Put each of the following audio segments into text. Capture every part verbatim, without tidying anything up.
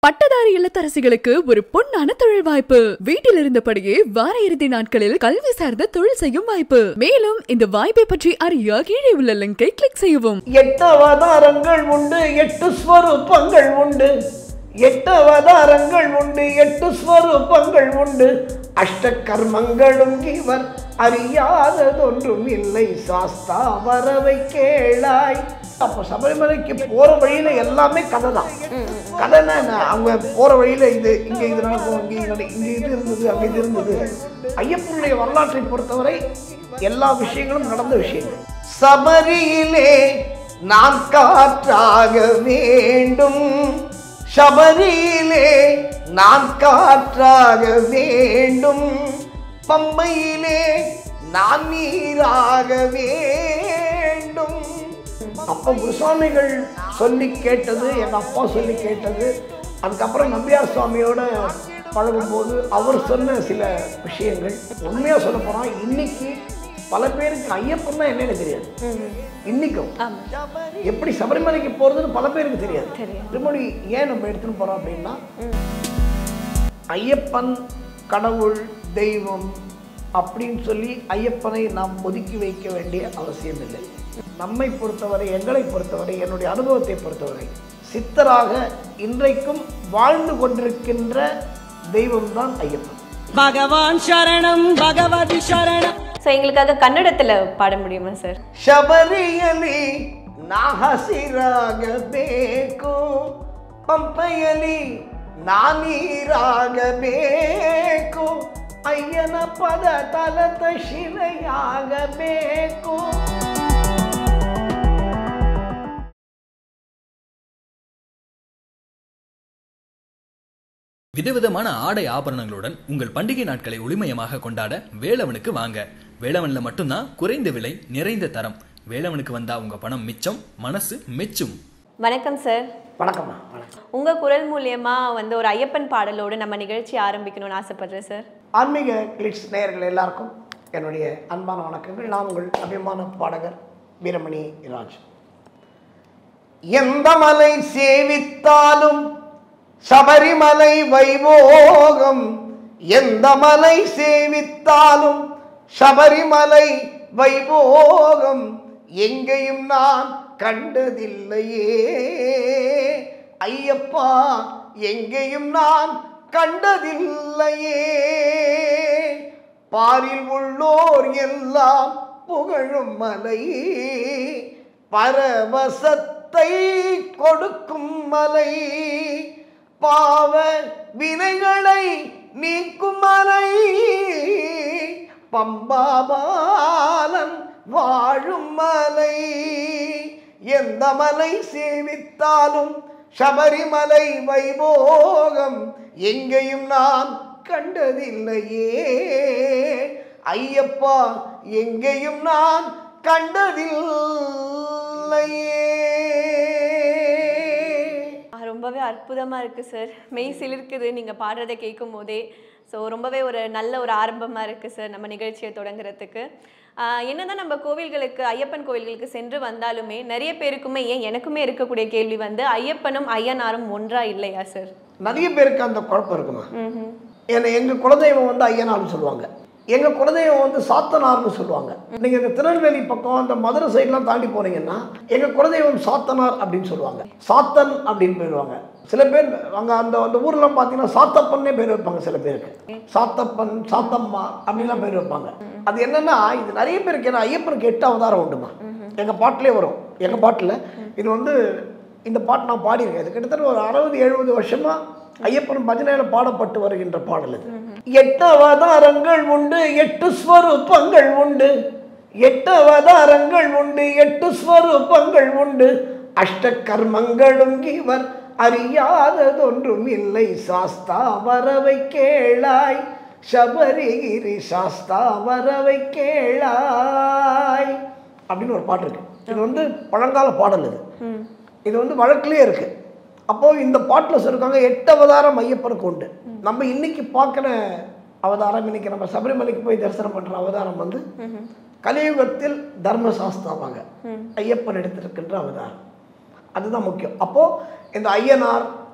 பட்டதாரி இல்லத்தரசிகளுக்கு ஒரு பொன்னான தொழில் வாய்ப்பு. வீட்டில் இருந்தபடியே வார இறுதி நாட்களில் கல்வி சார்ந்த தொழில் செய்யும் வாய்ப்பு. மேலும் இந்த வாய்ப்பை பற்றி அறிய கீழே உள்ள லிங்கை கிளிக் செய்யவும். எட்டு அவதாரங்கள் உண்டு, எட்டு ஸ்வரூபங்கள் உண்டு. எட்டு அவதாரங்கள் உண்டு, எட்டு ஸ்வரூபங்கள் உண்டு. அஷ்ட கர்மங்களும் இவர் அறியாததொன்றும் இல்லை. சாஸ்தா வரவை கேளாய். அப்போ சபரிமலைக்கு போற வழியில எல்லாமே கதை தான். கதைன்னா அவங்க போற வழியில இது இங்க இது நடக்கும், இங்க இங்க இது இருந்தது, அங்க இது இருந்தது. ஐயப்பனுடைய வரலாற்றை பொறுத்தவரை எல்லா விஷயங்களும் நடந்த விஷயங்கள். சபரியிலே நான் காற்றாக வேண்டும், சபரியிலே நான் காற்றாக வேண்டும், பம்பையிலே நான் நீராக வேண்டும். அப்போ குருசாமிகள் சொல்லி கேட்டது, எங்கள் அப்பா சொல்லி கேட்டது. அதுக்கப்புறம் நம்பியார் சுவாமியோட பழகும்போது அவர் சொன்ன சில விஷயங்கள். உண்மையாக சொல்ல போனால் இன்னைக்கு பல பேருக்கு ஐயப்பன் தான் என்னன்னு தெரியாது. இன்னைக்கும் எப்படி சபரிமலைக்கு போறதுன்னு பல பேருக்கு தெரியாது. திருமணி ஏன் நம்ம எடுத்துன்னு போறோம் அப்படின்னா, ஐயப்பன் கடவுள் தெய்வம் அப்படின்னு சொல்லி ஐயப்பனை நாம் ஒதுக்கி வைக்க வேண்டிய அவசியம் இல்லை. நம்மை பொறுத்தவரை, எங்களை பொறுத்தவரை, என்னுடைய அனுபவத்தை பொறுத்தவரை சித்தராக இன்றைக்கும் வாழ்ந்து கொண்டிருக்கின்ற தெய்வம் தான் ஐயப்பன். பகவான் சரணம், பகவதி சரணம். சோ எங்களுக்காக கன்னடத்துல பாட முடியுமா சார்? ಶಬರಿಯಲಿ ನಾಹಸಿರಾಗಬೇಕು, ಪಂಪೆಯಲಿ ನಾನೀರಾಗಬೇಕು, ಅಯ್ಯನ ಪದ ತಲತ ಶಿಲೆಯಾಗಬೇಕು. விதவிதமான ஆடை ஆபரணங்களுடன் உங்கள் பண்டிகை நாட்களை ஒளிமயமாக கொண்டாட வேலவனுக்கு வாங்க. வேலவன்ல மட்டும்தான் குறைந்த விலை, நிறைந்த தரம். வேலவனுக்கு வந்தா உங்க பணம் மிச்சம், மனசு மெச்சும். வணக்கம் சார். வணக்கம். உங்க குரல் மூலியமா வந்து ஒரு ஐயப்பன் பாடலோடு நம்ம நிகழ்ச்சி ஆரம்பிக்கணும்னு ஆசைப்படுறேன் சார். ஆன்மீக கிளிட்ஸ் நேயர்கள் எல்லாருக்கும் என்னுடைய அன்பான வணக்கங்கள். நான் உங்கள் அபிமான பாடகர் வீரமணி ராஜ். எந்த மலை சேவித்தாலும் சபரிமலை வைபோகம், எந்த மலை சேவித்தாலும் சபரிமலை வைபோகம், எங்கேயும் நான் கண்டதில்லையே ஐயப்பா, எங்கேயும் நான் கண்டதில்லையே. பாரில் உள்ளோர் எல்லாம் புகழும் மலை, பரவசத்தை கொடுக்கும் மலை, பாவ வினைகளை நீக்கும் மலை, பம்பாபாலன் வாழும் மலை. எந்த மலை சேவித்தாலும் சபரிமலை வைபோகம், எங்கேயும் நான் கண்டதில்லையே ஐயப்பா, எங்கேயும் நான் கண்டதில்லையே. ரொம்பவே அற்புதமாக இருக்குது சார். மெய் சிலிர்க்குது நீங்கள் பாடுறதை கேட்கும் போதே. ஸோ ரொம்பவே ஒரு நல்ல ஒரு ஆரம்பமாக இருக்குது சார் நம்ம நிகழ்ச்சியை தொடங்குறதுக்கு. என்னதான் நம்ம கோவில்களுக்கு, ஐயப்பன் கோவில்களுக்கு சென்று வந்தாலுமே நிறைய பேருக்குமே, ஏன் எனக்குமே இருக்கக்கூடிய கேள்வி வந்து ஐயப்பனும் ஐயனாரும் ஒன்றா இல்லையா சார்? நிறைய பேருக்கு அந்த குழப்பம் இருக்குமா? ஏன்னா எங்கள் குலதெய்வம் வந்து ஐயனார்னு சொல்லுவாங்க, எங்கள் குலதெய்வம் வந்து சாத்தனார்னு சொல்லுவாங்க. நீங்கள் இந்த திருநெல்வேலி பக்கம் அந்த மதுரை சைட்லாம் தாண்டி போனீங்கன்னா எங்கள் குலதெய்வம் சாத்தனார் அப்படின்னு சொல்லுவாங்க. சாத்தன் அப்படின்னு போயிடுவாங்க. சில பேர் அங்கே அந்த அந்த ஊர்லாம் பார்த்தீங்கன்னா சாத்தப்பன்னே பேர் வைப்பாங்க. சில பேருக்கு சாத்தப்பன், சாத்தம்மா அப்படின்லாம் பேர் வைப்பாங்க. அது என்னன்னா, இது நிறைய பேருக்கு ஏன்னா ஐயப்பனுக்கு எட்டு அவதாரம் உண்டுமா. எங்கள் பாட்டிலே வரும். எங்கள் பாட்டில் இது வந்து இந்த பாட்டு நான் பாடியிருக்கேன். இது கிட்டத்தட்ட ஒரு அறுபது எழுபது வருஷமா ஐயப்பன் பஜனையில பாடப்பட்டு வருகின்ற பாடல் இது. எட்டு அவதாரங்கள் உண்டு, எட்டு ஸ்வரூபங்கள் உண்டு. எட்டு அவதாரங்கள் உண்டு, எட்டு ஸ்வரூபங்கள் உண்டு. அஷ்ட கர்மங்களும் இவர் அறியாததொன்றும் இல்லை. சாஸ்தா வரவை கேளாய், சபரிகிரி சாஸ்தா வரவை கேளாய் அப்படின்னு ஒரு பாட்டு இருக்கு. இது வந்து பழங்கால பாடல். இது இது வந்து வழக்கிலே இருக்கு. அப்போது இந்த பாட்டில் சொல்லியிருக்காங்க எட்டு அவதாரம் ஐயப்பனுக்கு உண்டு. நம்ம இன்னைக்கு பார்க்குற அவதாரம், இன்னைக்கு நம்ம சபரிமலைக்கு போய் தரிசனம் பண்ணுற அவதாரம் வந்து கலியுகத்தில் தர்மசாஸ்தாவாக ஐயப்பன் எடுத்திருக்கின்ற அவதாரம். அதுதான் முக்கியம். அப்போது இந்த ஐயனார்,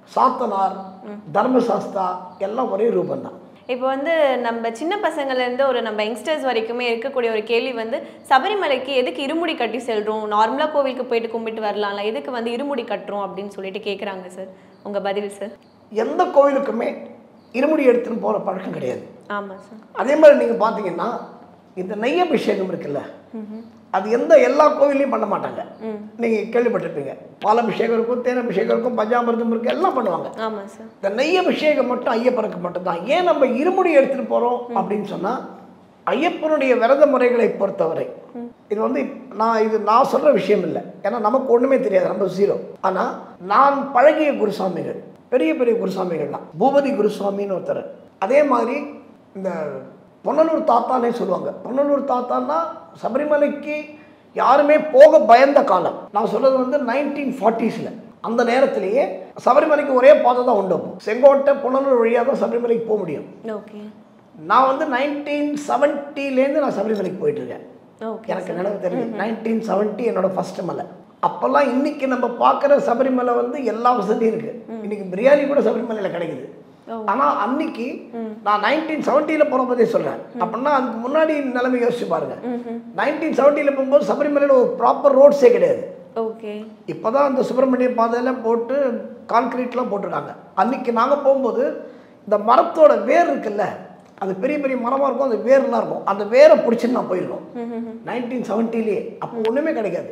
சாத்தனார், தர்மசாஸ்தா எல்லாம் ஒரே ரூபம் தான். இப்போ வந்து நம்ம சின்ன பசங்கள்லேருந்து ஒரு நம்ம யங்ஸ்டர்ஸ் வரைக்குமே இருக்கக்கூடிய ஒரு கேள்வி வந்து சபரிமலைக்கு எதுக்கு இருமுடி கட்டி செல்றோம், நார்மலாக கோவிலுக்கு போயிட்டு கும்பிட்டு வரலாம்ல, எதுக்கு வந்து இருமுடி கட்டுறோம் அப்படின்னு சொல்லிட்டு கேட்குறாங்க சார். உங்கள் பதில் சார்? எந்த கோவிலுக்குமே இருமுடி எடுத்துன்னு போகிற பழக்கம் கிடையாது. ஆமாம் சார். அதே மாதிரி நீங்கள் பார்த்தீங்கன்னா இந்த நெய் அபிஷேகம் இருக்குல்ல, அது எந்த எல்லா கோவிலையும் பண்ண மாட்டாங்க. நீங்கள் கேள்விப்பட்டிருப்பீங்க, பால் அபிஷேகம் இருக்கும், தேன் அபிஷேகம் இருக்கும், பஞ்சாமிர்தம் இருக்கும், எல்லாம் பண்ணுவாங்க. ஆமாம் சார். இந்த நெய் அபிஷேகம் மட்டும் ஐயப்பனுக்கு மட்டும்தான். ஏன் நம்ம இருமுடி எடுத்துகிட்டு போகிறோம் அப்படின்னு சொன்னால், ஐயப்பனுடைய விரத முறைகளை பொறுத்தவரை இது வந்து நான் இது நான் சொல்கிற விஷயம் இல்லை, ஏன்னா நமக்கு ஒன்றுமே தெரியாது, நம்ம ஜீரோ. ஆனால் நான் பழகிய குருசாமிகள், பெரிய பெரிய குருசாமிகள்லாம், பூபதி குருசுவாமின்னு ஒருத்தர், அதே மாதிரி இந்த பொன்னலூர் தாத்தானே சொல்லுவாங்க. பொன்னலூர் தாத்தான்னா சபரிமலைக்கு யாருமே போக பயந்த காலம். நான் சொல்றது வந்து நைன்டீன் ஃபார்ட்டிஸில், அந்த நேரத்திலேயே சபரிமலைக்கு ஒரே பாதை தான் உண்டு. செங்கோட்டை பொன்னலூர் வழியாக தான் சபரிமலைக்கு போக முடியும். ஓகே. நான் வந்து நைன்டீன் செவன்ட்டிலேருந்து நான் சபரிமலைக்கு போயிட்டு இருக்கேன். எனக்கு நினைவு தெரியும், நைன்டீன் செவன்ட்டி என்னோட ஃபர்ஸ்ட் மலை. அப்போல்லாம் இன்னைக்கு நம்ம பார்க்குற சபரிமலை வந்து எல்லா வசதியும் இருக்கு. இன்னைக்கு பிரியாணி கூட சபரிமலையில் கிடைக்குது. ஆனால் அன்னைக்கு நான் நைன்டீன் செவன்ட்டியில் போகிற பற்றி சொல்கிறேன். அப்படின்னா அதுக்கு முன்னாடி நிலைமை யோசிச்சு பாருங்க. நைன்டீன் செவன்ட்டியில் போகும்போது சபரிமலையில் ஒரு ப்ராப்பர் ரோட்ஸே கிடையாது. ஓகே. இப்போ தான் அந்த சுப்பிரமணிய பாதையெல்லாம் போட்டு கான்கிரீட்லாம் போட்டிருக்காங்க. அன்னைக்கு நாங்கள் போகும்போது இந்த மரத்தோட வேர் இருக்குல்ல, அது பெரிய பெரிய மரமாக இருக்கும், அந்த வேர்லாம் இருக்கும், அந்த வேரை பிடிச்சின்னு நான் போயிருக்கோம் நைன்டீன் செவன்ட்டிலேயே. அப்போ ஒன்றுமே கிடைக்காது.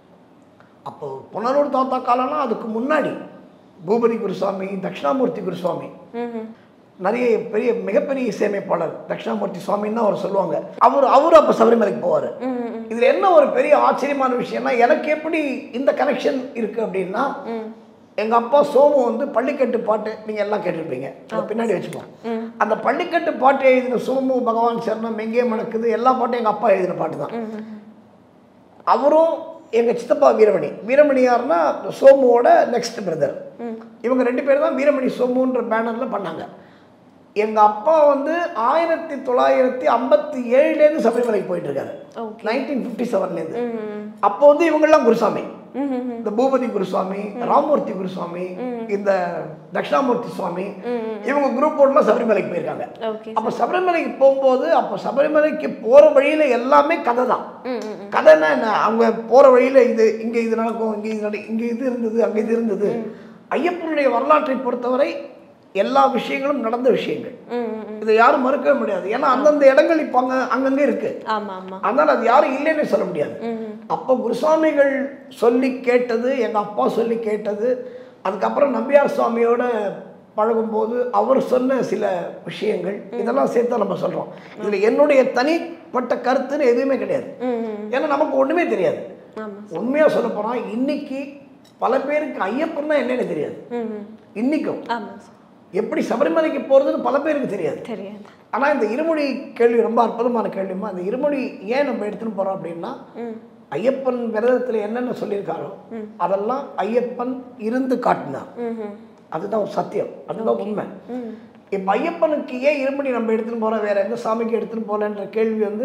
அப்போ புனலூர் தாத்தா காலம்னா அதுக்கு முன்னாடி பூபதி குருசுவாமி, தட்சிணாமூர்த்தி குருசுவாமி, நிறைய பெரிய மிகப்பெரிய இசையமைப்பாளர் தட்சிணாமூர்த்தி சுவாமின்னு தான் அவர் சொல்லுவாங்க. அவர் அவர் அப்போ சபரிமலைக்கு போவார். இதில் என்ன ஒரு பெரிய ஆச்சரியமான விஷயம்னா, எனக்கு எப்படி இந்த கனெக்ஷன் இருக்குது அப்படின்னா, எங்கள் அப்பா சோமு வந்து பள்ளிக்கட்டு பாட்டு நீங்கள் எல்லாம் கேட்டிருப்பீங்க, அதை பின்னாடி வச்சுப்போம். அந்த பள்ளிக்கட்டு பாட்டு எழுதின சோமு, பகவான் சரணம், எங்கே மணக்குது, எல்லா பாட்டும் எங்கள் அப்பா எழுதின பாட்டு தான். அவரும் எங்கள் சித்தப்பா வீரமணி, வீரமணி யாருன்னா சோமுவோட நெக்ஸ்ட் பிரதர். இவங்க ரெண்டு பேரும் தான் வீரமணி சோமுன்ற பேனரில் பண்ணாங்க. எங்கள் அப்பா வந்து ஆயிரத்தி தொள்ளாயிரத்தி ஐம்பத்தி ஏழுலேருந்து சபரிமலைக்கு போயிட்டு இருக்காரு, நைன்டீன் ஃபிஃப்டி செவன்லேருந்து. அப்போ வந்து இவங்கெல்லாம் குருசாமி, இந்த பூபதி குருசுவாமி, ராமூர்த்தி குருசுவாமி, இந்த தட்சிணாமூர்த்தி சுவாமி, இவங்க குரூப் போட்டுலாம் சபரிமலைக்கு போயிருக்காங்க. அப்போ சபரிமலைக்கு போகும்போது, அப்போ சபரிமலைக்கு போகிற வழியில் எல்லாமே கதை தான். கதைன்னா என்ன, அவங்க போகிற வழியில் இது இங்கே இது நடக்கும், இங்கே இது நட இங்கே இது இருந்தது, அங்கே இது இருந்தது. ஐயப்பனுடைய வரலாற்றை பொறுத்தவரை எல்லா விஷயங்களும் நடந்த விஷயங்கள், இதை யாரும் மறுக்கவே முடியாது. ஏன்னா அந்தந்த இடங்கள் இப்போ அங்கே அங்கங்கே இருக்கு. அதனால அது யாரும் இல்லைன்னு சொல்ல முடியாது. அப்போ குருசுவாமிகள் சொல்லி கேட்டது, எங்கள் அப்பா சொல்லி கேட்டது, அதுக்கப்புறம் நம்பியார் சுவாமியோட பழகும்போது அவர் சொன்ன சில விஷயங்கள், இதெல்லாம் சேர்த்து நம்ம சொல்கிறோம். இதில் என்னுடைய தனிப்பட்ட கருத்துன்னு எதுவுமே கிடையாது. ஏன்னா நமக்கு ஒன்றுமே தெரியாது. உண்மையாக சொல்ல போனால் இன்னைக்கு பல பேருக்கு ஐயப்பன்னா என்னன்னு தெரியாது. இன்னைக்கும் எப்படி சபரிமலைக்கு போகிறதுன்னு பல பேருக்கு தெரியாது. ஆனால் இந்த இருமுடி கேள்வி ரொம்ப அற்புதமான கேள்விமா. அந்த இருமுடி ஏன் நம்ம எடுத்துன்னு போகிறோம் அப்படின்னா, ஐயப்பன் விரதத்தில் என்னென்ன சொல்லியிருக்காரோ அதெல்லாம் ஐயப்பன் இருந்து காட்டினார். அதுதான் ஒரு சத்தியம், அதுதான் உண்மை. இப்போ ஐயப்பனுக்கு ஏன் இருமுடி நம்ம எடுத்துன்னு போகிறோம், வேற எந்த சாமிக்கு எடுத்துன்னு போகலன்ற கேள்வி வந்து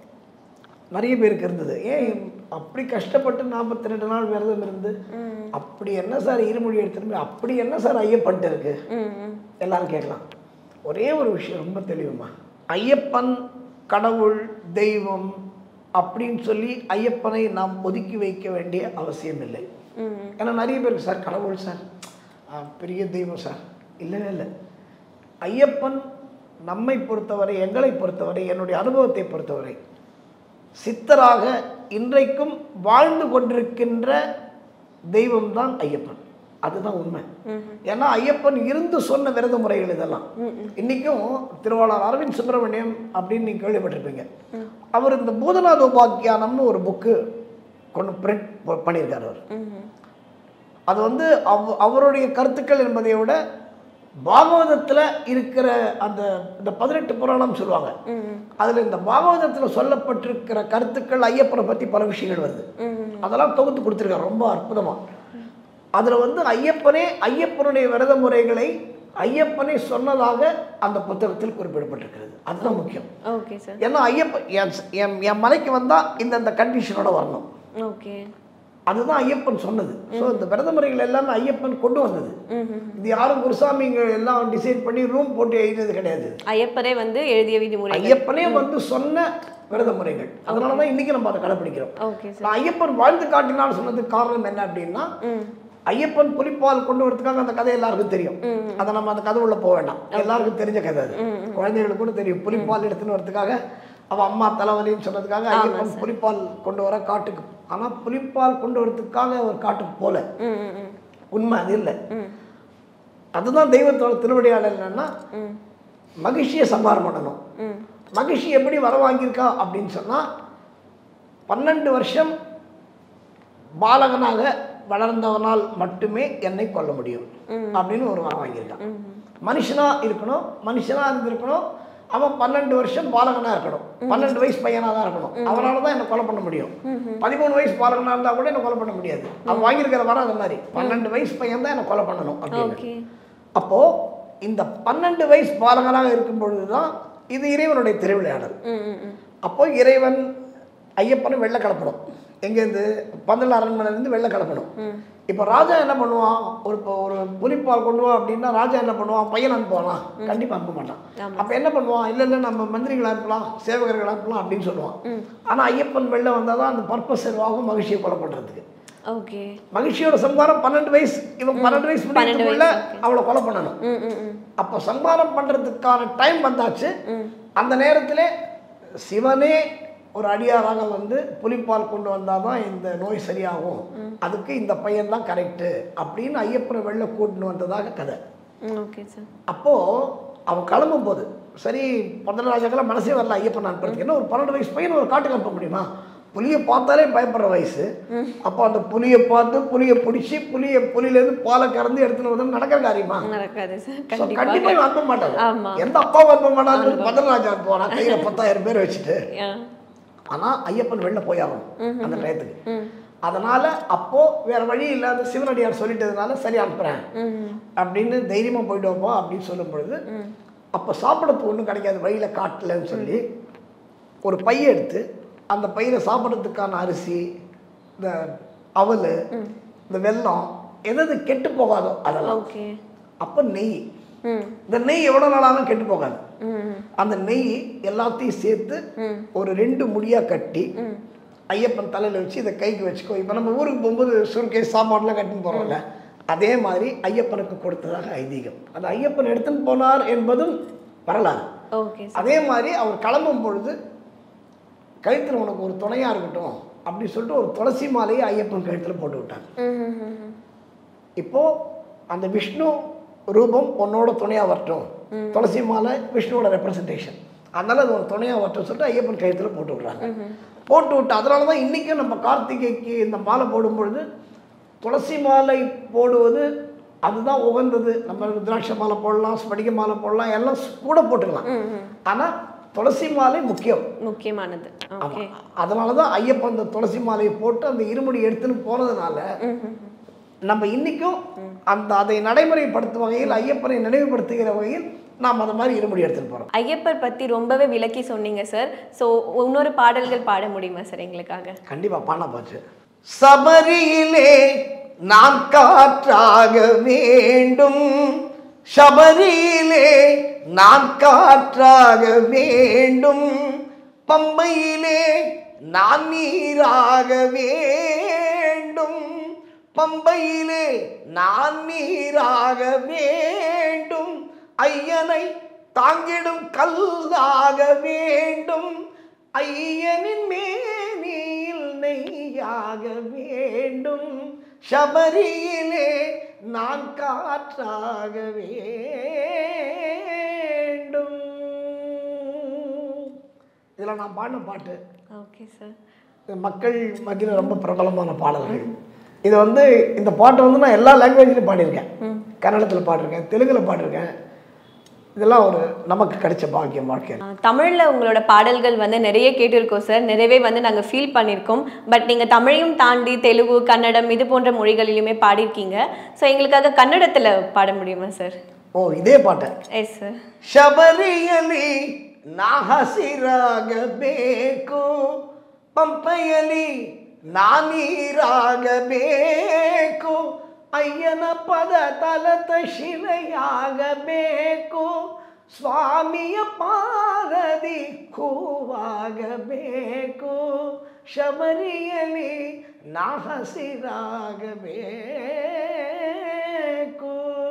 நிறைய பேருக்கு இருந்தது. ஏன் அப்படி கஷ்டப்பட்டு நாற்பத்தி ரெண்டு நாள் விரதம் இருந்து அப்படி என்ன சார் இருமுடி எடுத்துட்டு, அப்படி என்ன சார் ஐயப்பன்ட்டு இருக்கு எல்லாரும் கேட்கலாம். ஒரே ஒரு விஷயம் ரொம்ப தெளிவுமா, ஐயப்பன் கடவுள் தெய்வம் அப்படின்னு சொல்லி ஐயப்பனை நாம் ஒதுக்கி வைக்க வேண்டிய அவசியம் இல்லை. ஏன்னா நிறைய பேருக்கு சார் கடவுள் சார் பெரிய தெய்வம் சார், இல்லவே இல்லை. ஐயப்பன் நம்மை பொறுத்தவரை, எங்களை பொறுத்தவரை, என்னுடைய அனுபவத்தை பொறுத்தவரை சித்தராக இன்றைக்கும் வாழ்ந்து கொண்டிருக்கின்ற தெய்வம் தான் ஐயப்பன். அதுதான் உண்மை. ஏன்னா ஐயப்பன் இருந்து சொன்ன விரத முறைகள் இதெல்லாம் இன்னைக்கும் திருவாளர் அரவிந்த் சுப்பிரமணியம் அப்படின்னு நீங்க கேள்விப்பட்டிருப்பீங்க. அவர் இந்த பூதநாத உபாக்கியானம்னு ஒரு புக்கு கொண்டு பிரிண்ட் பண்ணியிருக்காரு. அவர் அது வந்து அவ் அவருடைய கருத்துக்கள் என்பதை விட பாகவதத்தில் இருக்கிற அந்த இந்த பதினெட்டு புராணம் சொல்லுவாங்க, அதில் இந்த பாகவதத்தில் சொல்லப்பட்டிருக்கிற கருத்துக்கள் ஐயப்பனை பற்றி பல விஷயங்கள் வருது. அதெல்லாம் தொகுத்து கொடுத்துருக்காரு ரொம்ப அற்புதமாக. அதில் வந்து ஐயப்பனே ஐயப்பனுடைய விரத முறைகளை ஐயப்பனை சொன்னதாக அந்த புத்தகத்தில் குறிப்பிடப்பட்டிருக்கிறது. அதுதான் முக்கியம். Okay sir. ஏன்னா ஐயப்பன் என் என் மலைக்கு வந்தால் இந்த இந்த கண்டிஷனோட வரணும். ஓகே. அதுதான் ஐயப்பன் சொன்னது. ஸோ இந்த விரத முறைகள் எல்லாமே ஐயப்பன் கொண்டு வந்தது. இது யாரும் குருசாமிங்க எல்லாம் டிசைட் பண்ணி ரூம் போட்டு எழுதினது கிடையாது. ஐயப்பனே வந்து எழுதிய விதிமுறை, ஐயப்பனே வந்து சொன்ன விரத முறைகள். அதனால தான் இன்னைக்கு நம்ம அதை கடைப்பிடிக்கிறோம். Okay sir. நான் ஐயப்பன் வாழ்ந்து காட்டினான்னு சொன்னதுக்கு காரணம் என்ன அப்படின்னா, ஐயப்பன் புலிப்பால் கொண்டு வரதுக்காக அந்த கதை எல்லாருக்கும் தெரியும். அதை நம்ம அந்த கதை உள்ள போக வேண்டாம், எல்லாருக்கும் தெரிஞ்ச கதை அது. குழந்தைகளுக்கு கூட தெரியும். புலிப்பால் எடுத்துன்னு வரதுக்காக அவள் அம்மா தலைவலின்னு சொன்னதுக்காக ஐயப்பன் புலிப்பால் கொண்டு வர காட்டுக்கு. ஆனால் புலிப்பால் கொண்டு வரதுக்காக அவர் காட்டுக்கு போல, உண்மை அது இல்லை. அதுதான் தெய்வத்தோட திருவிடையாளர். என்னன்னா மகிழ்ச்சியை சம்பாரம் பண்ணணும். மகிழ்ச்சி எப்படி வர வாங்கியிருக்கா அப்படின்னு சொன்னா, பன்னெண்டு வருஷம் பாலகனாக வளர்ந்தவனால் மட்டுமே என்னை கொல்ல முடியும் அப்படின்னு ஒரு வரம் வாங்கியிருக்கான். மனுஷனா இருக்கணும், மனுஷனா இருந்திருக்கணும். அவன் பன்னெண்டு வருஷம் பாலகனா இருக்கணும், பன்னெண்டு வயசு பையனா தான் இருக்கணும். அவனால தான் என்ன கொலை பண்ண முடியும். பதிமூணு வயசு பாலகனா இருந்தா கூட என்ன கொலை பண்ண முடியாது. அவன் வாங்கியிருக்கிற வரம் அந்த மாதிரி, பன்னெண்டு வயசு பையன் தான் என்ன கொலை பண்ணணும் அப்படின்னு. அப்போ இந்த பன்னெண்டு வயசு பாலகனாக இருக்கும் பொழுதுதான் இது இறைவனுடைய திருவிளையாடல். அப்போ இறைவன் ஐயப்பனும் வெள்ளை கலப்படும். எங்கேருந்து? பந்தல் அரண்மனையிலேருந்து வெள்ளை கலப்படும். இப்போ ராஜா என்ன பண்ணுவான்? ஒரு ஒரு புலிப்பால் கொண்டு வா அப்படின்னா ராஜா என்ன பண்ணுவான்? பையன் அனுப்புவானா? கண்டிப்பாக அனுப்ப மாட்டான். அப்போ என்ன பண்ணுவான்? இல்லை இல்லை நம்ம மந்திரிகளை அனுப்பலாம், சேவகர்கள் அனுப்பலாம் அப்படின்னு சொல்லுவான். ஆனால் ஐயப்பன் வெள்ளை வந்தால் தான் அந்த பர்பஸ் ஆகும், மகிழ்ச்சியை கொலை பண்ணுறதுக்கு. ஓகே. மகிழ்ச்சியோட சம்பாரம் பன்னெண்டு வயசு, இவன் பன்னெண்டு வயசு முடியறதுக்குள்ள அவளை கொலை பண்ணணும். அப்போ சம்பாரம் பண்ணுறதுக்கான டைம் வந்தாச்சு. அந்த நேரத்தில் சிவனே ஒரு அடியாராக வந்து புலிப்பால் கொண்டு வந்தால் தான் இந்த நோய் சரியாகும், அதுக்கு இந்த பையன் தான் கரெக்டு அப்படின்னு ஐயப்பனை வெளில கூட்டின்னு வந்ததாக கதை. Okay sir. அப்போது அவன் கிளம்பும் போது சரி, பந்தராஜாக்கெல்லாம் மனசே வரல ஐயப்பன் அனுப்புறதுக்கு. என்ன ஒரு பன்னெண்டு வயசு பையன் ஒரு காட்டுக்கு அனுப்ப முடியுமா? புலியை பார்த்தாலே பயப்படுற வயசு. அப்போ அந்த புலியை பார்த்து புலியை பிடிச்சி புலியை புலியிலேருந்து பாலை கறந்து எடுத்துன்னு வந்து நடக்கிற காரியமா? நடக்காது சார். கண்டிப்பாக அனுப்ப மாட்டாங்க. எந்த அப்பாவும் அனுப்ப மாட்டாங்க. பந்தராஜா அனுப்புவானா கையில் பத்தாயிரம் பேர் வச்சுட்டு. ஆனால் ஐயப்பன் வெளில போயாகணும் அந்த டயத்துக்கு. அதனால் அப்போது வேறு வழி இல்லாத சிவனடியார் சொல்லிட்டதுனால சரி அனுப்புகிறேன் அப்படின்னு தைரியமாக போயிட்டு வைப்போம் அப்படின்னு சொல்லும் பொழுது, அப்போ சாப்பிட்றதுக்கு ஒன்றும் கிடைக்காது வழியில் காட்டலன்னு சொல்லி ஒரு பையை எடுத்து அந்த பையில் சாப்பிட்றதுக்கான அரிசி, இந்த அவல், இந்த வெல்லம், எதாவது கெட்டு போகாதோ அதெல்லாம். அப்போ நெய், இந்த நெய் எவ்வளோ நாளாலும் கெட்டு போகாது. அந்த நெய் எல்லாத்தையும் சேர்த்து ஒரு ரெண்டு முடியாக கட்டி ஐயப்பன் தலையில் வச்சு இதை கைக்கு வச்சுக்கோ. இப்போ நம்ம ஊருக்கு போகும்போது சுருக்கை சாப்பாடுலாம் கட்டின்னு போகிறோம்ல, அதே மாதிரி ஐயப்பனுக்கு கொடுத்ததாக ஐதீகம். அது ஐயப்பன் எடுத்துன்னு போனார் என்பதும் வரலாறு. அதே மாதிரி அவர் கிளம்பும் பொழுது கழுத்தில் உனக்கு ஒரு துணையாக இருக்கட்டும் அப்படின்னு சொல்லிட்டு ஒரு துளசி மாலையை ஐயப்பன் கழுத்தில் போட்டு விட்டாங்க. இப்போது அந்த விஷ்ணு ரூபம் உன்னோட துணையாக வரட்டும், துளசி மாலை விஷ்ணுவோட ரெப்ரசன்டேஷன், அதனால அது ஒரு துணையாக வரட்டும் சொல்லிட்டு ஐயப்பன் கழுத்தில் போட்டு விட்றாங்க. போட்டு விட்டு அதனால தான் இன்றைக்கும் நம்ம கார்த்திகைக்கு இந்த மாலை போடும் பொழுது துளசி மாலை போடுவது அதுதான் உகந்தது. நம்ம ருத்ராட்ச மாலை போடலாம், ஸ்படிக மாலை போடலாம், எல்லாம் கூட போட்டுக்கலாம். ஆனால் துளசி மாலை முக்கியம், முக்கியமானது. அதனால தான் ஐயப்பன் அந்த துளசி மாலையை போட்டு அந்த இருமுடி எடுத்துன்னு போனதுனால நம்ம இன்னைக்கும் அந்த அதை நடைமுறைப்படுத்தும் வகையில், ஐயப்பனை நினைவுபடுத்துகிற வகையில் நாம் அந்த மாதிரி இருமுடி எடுத்துட்டு போகிறோம். ஐயப்பர் பற்றி ரொம்பவே விளக்கி சொன்னீங்க சார். ஸோ இன்னொரு பாடல்கள் பாட முடியுமா சார் எங்களுக்காக? கண்டிப்பாக பாட போச்சு. சபரியிலே நான் காற்றாக வேண்டும், சபரியிலே நான் காற்றாக வேண்டும், பம்பையிலே நான் நீராக வேண்டும், பம்பையிலே நான் நீராக வேண்டும், ஐயனை தாங்கிடும் கல்லாக வேண்டும், ஐயனின் மேனியில் நெய்யாக வேண்டும், சபரியிலே நான் காற்றாக வேண்டும். இதெல்லாம் நான் பாடின பாட்டு. Okay sir. மக்கள் மத்தியில் ரொம்ப பிரபலமான பாடல்கள். இது வந்து இந்த பாட்டை வந்து நான் எல்லா லாங்குவேஜ்லையும் பாடியிருக்கேன். கன்னடத்தில் பாடிருக்கேன், தெலுங்கில் பாடிருக்கேன். இதெல்லாம் ஒரு நமக்கு கிடைச்ச பாக்கியம் வாழ்க்கை. தமிழில் உங்களோட பாடல்கள் வந்து நிறைய கேட்டிருக்கோம் சார், நிறையவே வந்து நாங்கள் ஃபீல் பண்ணியிருக்கோம். பட் நீங்கள் தமிழையும் தாண்டி தெலுங்கு, கன்னடம் இது போன்ற மொழிகளிலுமே பாடியிருக்கீங்க. ஸோ எங்களுக்காக கன்னடத்தில் பாட முடியுமா சார்? ஓ, இதே பாட்டை. Yes sir. ಶಬರಿಯಲಿ ನಾ ಹಸಿರಾಗಬೇಕು, ಪಂಪೆಯಲಿ ನಾನೀರಾಗಬೇಕು ಅಯ್ಯನ ಪದ ತಲತ ಶಿಲೆಯಾಗಬೇಕು ಸ್ವಾಮಿಯ ಪಾದದಿ ಹೂವಾಗಬೇಕು ಶಬರಿಯಲಿ ನಾ ಹಸಿರಾಗಬೇಕು.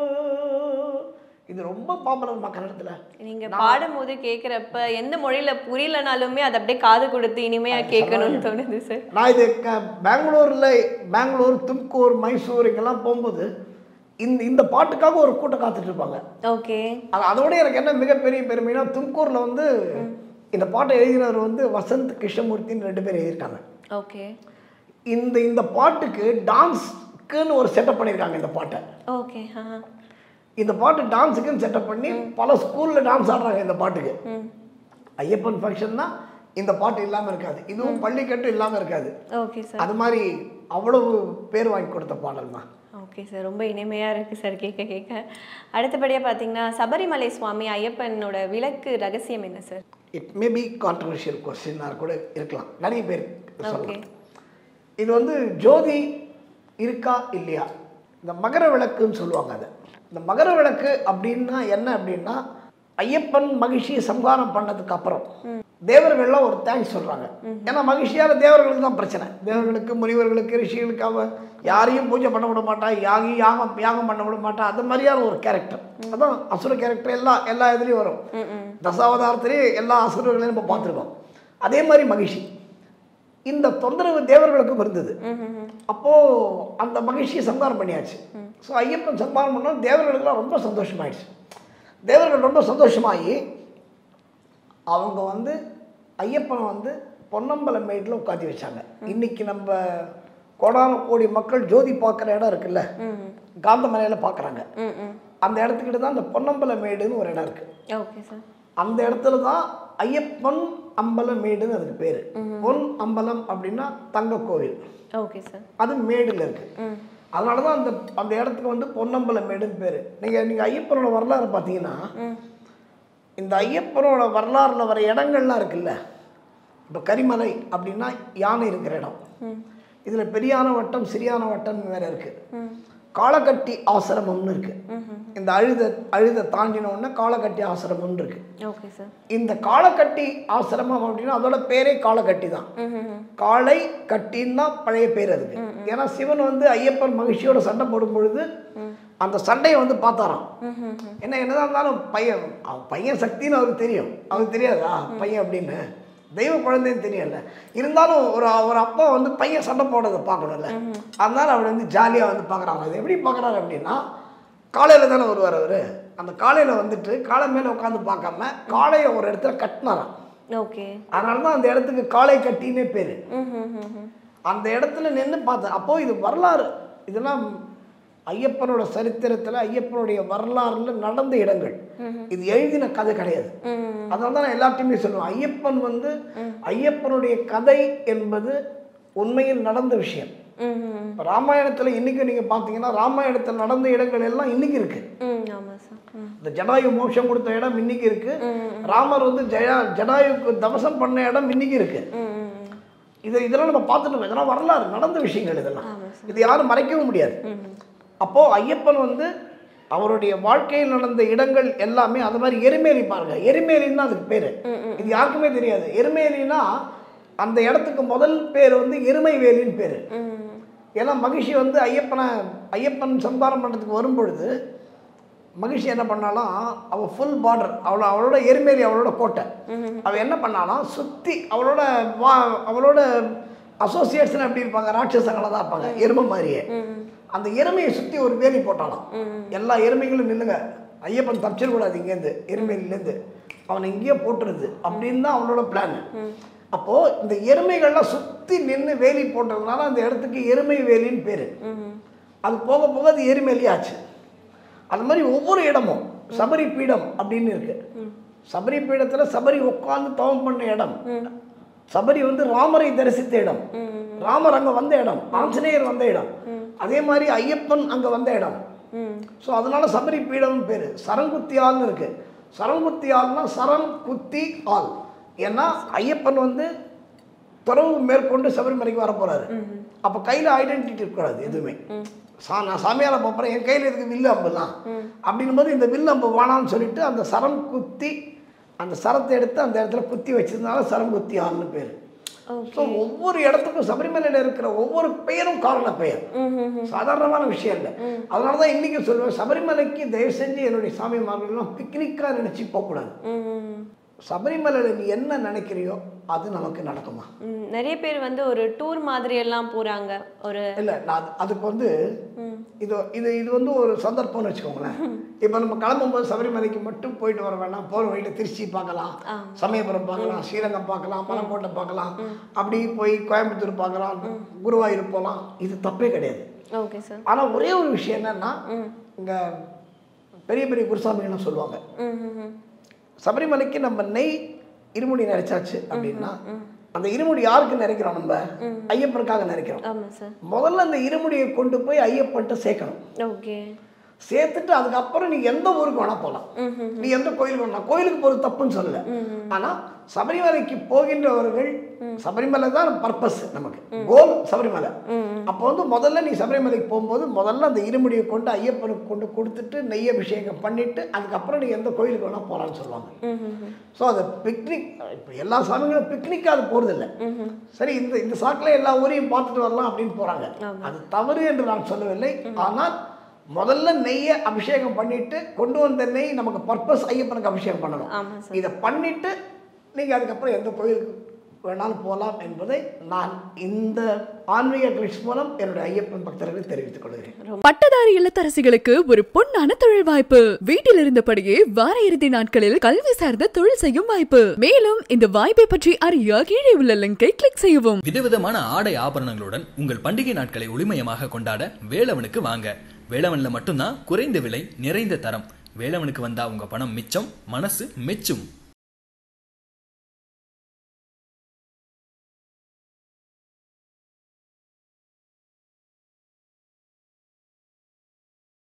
இது ரொம்ப பாப்புலர் மக்கள் இடத்துல. நீங்க பாடும்போது கேட்குறப்ப எந்த மொழியில புரியலனாலுமே அதை அப்படியே காது கொடுத்து இனிமையா கேட்கணும்னு தோணுது சார். நான் இது பெங்களூர்ல பெங்களூர் தும்கூர் மைசூர் இங்கெல்லாம் போகும்போது இந்த இந்த பாட்டுக்காக ஒரு கூட்டம் காத்துட்டு இருப்பாங்க. ஓகே. அதோட எனக்கு என்ன மிகப்பெரிய பெருமைனா தும்கூர்ல வந்து இந்த பாட்டை எழுதினவர் வந்து வசந்த் கிருஷ்ணமூர்த்தின்னு ரெண்டு பேர் எழுதியிருக்காங்க. ஓகே. இந்த இந்த பாட்டுக்கு டான்ஸ்க்குன்னு ஒரு செட்டப் பண்ணியிருக்காங்க இந்த பாட்டை. ஓகே. இந்த பாட்டு டான்ஸுக்குன்னு செட்டப் பண்ணி பல ஸ்கூலில் டான்ஸ் ஆடுறாங்க இந்த பாட்டுக்கு. ஐயப்பன் ஃபங்க்ஷன்னா இந்த பாட்டு இல்லாமல் இருக்காது, இதுவும் பள்ளிக்கட்டு இல்லாமல் இருக்காது. Okay sir. அது மாதிரி அவ்வளவு பேர் வாங்கி கொடுத்த பாடல் தான். ஓகே சார், ரொம்ப இனிமையாக இருக்குது சார் கேட்க கேட்க. அடுத்தபடியாக பார்த்தீங்கன்னா சபரிமலை சுவாமி ஐயப்பனோட விளக்கு ரகசியம் என்ன சார்? இட் மே பி கான்ட்ரவர்ஷியல் கொஸ்டினாக கூட இருக்கலாம், நிறைய பேர் சொல்லலாம். இது வந்து ஜோதி இருக்கா இல்லையா, இந்த மகர விளக்குன்னு சொல்லுவாங்க. அதை இந்த மகர விளக்கு அப்படின்னா என்ன அப்படின்னா ஐயப்பன் மகிழ்ச்சியை சம்ஹாரம் பண்ணதுக்கு அப்புறம் தேவர்கள்லாம் ஒரு தேங்க்ஸ் சொல்கிறாங்க. ஏன்னா மகிழ்ச்சியால் தேவர்களுக்கு தான் பிரச்சனை. தேவர்களுக்கு முனிவர்களுக்கு ரிஷிகளுக்கு அவ யாரையும் பூஜை பண்ண விட மாட்டா, யாகி யாகம் யாகம் பண்ண விட மாட்டா, அது மாதிரியான ஒரு கேரக்டர். அதான் அசுர கேரக்டர் எல்லா எல்லா இதுலேயும் வரும். தசாவதாரத்திலேயே எல்லா அசுரர்களையும் நம்ம பார்த்துருக்கோம். அதே மாதிரி மகிழ்ச்சி இந்த தொந்தரவு தேவர்களுக்கும் இருந்தது. அப்போது அந்த மகிழ்ச்சியை சம்ஹாரம் பண்ணியாச்சு. ஸோ ஐயப்பன் சம்ஹாரம் பண்ணால் தேவர்களுக்கெல்லாம் ரொம்ப சந்தோஷமாயிடுச்சு. தேவர்கள் ரொம்ப சந்தோஷமாகி அவங்க வந்து ஐயப்பனை வந்து பொன்னம்பலம் மேட்டில் உட்காந்து வச்சாங்க. இன்னைக்கு நம்ம கோடான கோடி மக்கள் ஜோதி பார்க்குற இடம் இருக்குல்ல, காந்தமலையில் பார்க்குறாங்க. அந்த இடத்துக்கிட்ட தான் அந்த பொன்னம்பல மேடுன்னு ஒரு இடம் இருக்குது. Okay sir. அந்த இடத்துல தான் ஐயப்பன் அம்பலம் மேடுன்னு அதுக்கு பேர். பொன் அம்பலம் அப்படின்னா தங்க கோவில். Okay sir. அது மேடில் இருக்குது. அதனால தான் அந்த அந்த இடத்துக்கு வந்து பொன்னம்பல மேடுன்னு பேர். நீங்கள் நீங்கள் ஐயப்பனோட வரலாறு பார்த்தீங்கன்னா இந்த ஐயப்பனோட வரலாறுல வர இடங்கள்லாம் இருக்குல்ல, இப்போ கரிமலை அப்படின்னா யானை இருக்கிற இடம். இதில் பெரியான வட்டம் சிறியான வட்டம் வேறு இருக்குது. காளகட்டி ஆசிரமம்னு இருக்குது. இந்த அழுத அழுத தாண்டினோடனே காளகட்டி ஆசிரமம்னு இருக்குது. Okay sir. இந்த காளகட்டி ஆசிரமம் அப்படின்னா அதோட பேரே காளகட்டி தான். காளை கட்டின்னு தான் பழைய பேர் அதுக்கு. ஏன்னா சிவன் வந்து ஐயப்பன் மகிழ்ச்சியோட சண்டை போடும் பொழுது அந்த சண்டையை வந்து பார்த்தாராம். என்ன என்னதான் இருந்தாலும் பையன் பையன் சக்தின்னு அவருக்கு தெரியும். அவருக்கு தெரியாதா பையன் அப்படின்னு, தெய்வ குழந்தைன்னு தெரியல. இருந்தாலும் ஒரு ஒரு அப்பா வந்து பையன் சண்டை போடுறதை பார்க்கணும்ல, அதனால அவர் வந்து ஜாலியாக வந்து பார்க்குறாங்க. அது எப்படி பார்க்குறாரு அப்படின்னா காலையில் தானே வருவார் அவர். அந்த காலையில் வந்துட்டு காலை மேலே உட்காந்து பார்க்காம காளையை ஒரு இடத்துல கட்டினாராம். ஓகே. அதனால தான் அந்த இடத்துக்கு காளை கட்டினே பேர். அந்த இடத்துல நின்று பார்த்தேன். அப்போது இது வரலாறு, இதெல்லாம் ஐயப்பனோட சரித்திரத்தில் ஐயப்பனுடைய வரலாறுல நடந்த இடங்கள். இது எழுதின கதை கிடையாது. அதனால தான் நான் எல்லாத்தையுமே சொல்லுவேன், ஐயப்பன் வந்து ஐயப்பனுடைய கதை என்பது உண்மையில் நடந்த விஷயம். ராமாயணத்தில் இன்னைக்கு நீங்க பார்த்தீங்கன்னா ராமாயணத்தில் நடந்த இடங்கள் எல்லாம் இன்னைக்கு இருக்கு. இந்த ஜடாயு மோட்சம் கொடுத்த இடம் இன்னைக்கு இருக்கு. ராமர் வந்து ஜயா ஜடாயுக்கு தவசம் பண்ண இடம் இன்னைக்கு இருக்கு. இதை இதெல்லாம் நம்ம பார்த்துட்டு இதெல்லாம் வரலாறு நடந்த விஷயங்கள். இதெல்லாம் இது யாரும் மறைக்கவும் முடியாது. அப்போ ஐயப்பன் வந்து அவருடைய வாழ்க்கையில் நடந்த இடங்கள் எல்லாமே அது மாதிரி எருமேலி பாருங்க, எருமேலின்னு தான் அதுக்கு பேரு. இது யாருக்குமே தெரியாது. எருமேலினா அந்த இடத்துக்கு முதல் பேர் வந்து எருமை வேலின்னு பேரு. ஏன்னா மகிழ்ச்சி வந்து ஐயப்பனை ஐயப்பன் சம்பாரம் பண்ணுறதுக்கு வரும்பொழுது மகிழ்ச்சி என்ன பண்ணாலும் அவள் ஃபுல் பார்டர் அவளோட அவளோட எருமேலி அவளோட கோட்டை. அவள் என்ன பண்ணாலும் சுற்றி அவளோட வா அவளோட அசோசியேட்ஸ்லாம் எப்படி இருப்பாங்க, ராட்சசங்களை தான் இருப்பாங்க, எருமை மாதிரியே. அந்த எருமையை சுற்றி ஒரு வேலி போட்டாலும் எல்லா எருமைகளும் நில்லுங்க, ஐயப்பன் தப்பிச்சிடக்கூடாது இங்கேருந்து எருமையிலேருந்து, அவனை இங்கேயே போட்டுருது அப்படின்னு தான் அவளோட பிளான். அப்போது இந்த எருமைகள்லாம் சுற்றி நின்று வேலி போட்டதுனால அந்த இடத்துக்கு எருமை வேலின்னு பேர். அது போக போக அது எருமேலி ஆச்சு. அது மாதிரி ஒவ்வொரு இடமும் சபரி பீடம் அப்படின்னு இருக்கு. சபரி பீடத்தில் சபரி உட்கார்ந்து தவம் பண்ண இடம். சபரி வந்து ராமரை தரிசித்த இடம், ராமர் அங்கே வந்த இடம், ஆஞ்சநேயர் வந்த இடம், அதே மாதிரி ஐயப்பன் அங்கே வந்த இடம். ஸோ அதனால சபரி பீடம் பேர். சரங்குத்தி ஆள்னு இருக்கு. சரங்குத்தி ஆள்னா சரம் குத்தி ஆள். ஏன்னா ஐயப்பன் வந்து துறவு மேற்கொண்டு சபரிமலைக்கு வர போறாரு. அப்போ கையில் ஐடென்டிட்டி இருக்கக்கூடாது எதுவுமே. சா நான் சாமியாரை போகிறேன், என் கையில் இருக்கு வில்லு அம்புலாம் அப்படின்னும் போது இந்த வில்லு அம்பு வானான்னு சொல்லிட்டு அந்த சரம் குத்தி அந்த சரத்தை எடுத்து அந்த இடத்துல குத்தி வச்சிருந்தால சரம் குத்தி ஆள்னு பேர். ஸோ ஒவ்வொரு இடத்துக்கும் சபரிமலையில் இருக்கிற ஒவ்வொரு பெயரும் காரண பெயர், சாதாரணமான விஷயம் இல்லை. அதனால தான் இன்னைக்கு சொல்லுவேன், சபரிமலைக்கு தயவு செஞ்சு என்னுடைய சாமிமார்கள்லாம் பிக்னிக்காக நினச்சி போகக்கூடாது. சபரிமலையில் நீ என்ன நினைக்கிறியோ அது நமக்கு நடக்குமா? நிறைய பேர் வந்து ஒரு டூர் மாதிரி எல்லாம் போறாங்க. ஒரு இல்லை நான் அதுக்கு வந்து இது இது இது வந்து ஒரு சந்தர்ப்பம்னு வச்சுக்கோங்களேன். இப்போ நம்ம கிளம்பும்போது சபரிமலைக்கு மட்டும் போயிட்டு வர வேண்டாம், போகிற வழியில் திருச்சி பார்க்கலாம், சமயபுரம் பார்க்கலாம், ஸ்ரீரங்கம் பார்க்கலாம், மலைக்கோட்டை பார்க்கலாம், அப்படி போய் கோயம்புத்தூர் பார்க்கலாம், குருவாயூர் போகலாம், இது தப்பே கிடையாது. Okay sir. ஆனால் ஒரே ஒரு விஷயம் என்னன்னா, இங்கே பெரிய பெரிய குருசாமிகள்லாம் சொல்லுவாங்க, சபரிமலைக்கு நம்ம நெய் இருமுடி நிறைச்சாச்சு அப்படின்னா அந்த இருமுடி யாருக்கு நிறைக்கிறோம்? நம்ம ஐயப்பனுக்காக நிறைக்கிறோம். முதல்ல அந்த இருமுடியை கொண்டு போய் ஐயப்பன்ட்ட சேர்க்கணும். ஓகே, சேர்த்துட்டு அதுக்கப்புறம் நீ எந்த ஊருக்கு வேணா போகலாம், நீ எந்த கோயிலுக்கு வேணா, கோயிலுக்கு போகிறது தப்புன்னு சொல்லல. ஆனால் சபரிமலைக்கு போகின்றவர்கள், சபரிமலை தான் பர்பஸ், நமக்கு கோல் சபரிமலை. அப்போ வந்து முதல்ல நீ சபரிமலைக்கு போகும்போது முதல்ல அந்த இருமுடியை கொண்டு ஐயப்பனுக்கு கொண்டு கொடுத்துட்டு நெய் அபிஷேகம் பண்ணிட்டு அதுக்கப்புறம் நீ எந்த கோயிலுக்கு வேணா போகலான்னு சொல்லுவாங்க. ஸோ அது பிக்னிக், இப்போ எல்லா சாமிகளும் பிக்னிக்காக அது போகிறது இல்லை. சரி, இந்த இந்த சாக்கில் எல்லா ஊரையும் பார்த்துட்டு வரலாம் அப்படின்னு போகிறாங்க. அது தவறு என்று நான் சொல்லவில்லை. ஆனால் முதல்ல நெய்யை அபிஷேகம் பண்ணிட்டு கொண்டு வந்த நெய் நமக்கு பர்பஸ் ஐயப்பனுக்கு அபிஷேகம் பண்ணணும். இதை பண்ணிட்டு நீங்கள் அதுக்கப்புறம் எந்த கோயிலுக்கு வேணாலும் போகலாம் என்பதை நான் இந்த ஆன்மீக கிளிப்ஸ் மூலம் என்னுடைய ஐயப்பன் பக்தர்களுக்கு தெரிவித்துக் கொள்கிறேன். பட்டதாரி இல்லத்தரசிகளுக்கு ஒரு பொன்னான தொழில் வாய்ப்பு. வீட்டில் இருந்தபடியே வார இறுதி நாட்களில் கல்வி சார்ந்த தொழில் செய்யும் வாய்ப்பு. மேலும் இந்த வாய்ப்பை பற்றி அறிய கீழே உள்ள லிங்கை கிளிக் செய்யவும். விதவிதமான ஆடை ஆபரணங்களுடன் உங்கள் பண்டிகை நாட்களை ஒளிமயமாக கொண்டாட வேலவனுக்கு வாங்க. வேலவன்ல மட்டும்தான் குறைந்த விலை, நிறைந்த தரம். வேலவனுக்கு வந்தா உங்க பணம் மிச்சம், மனசு மெச்சும்.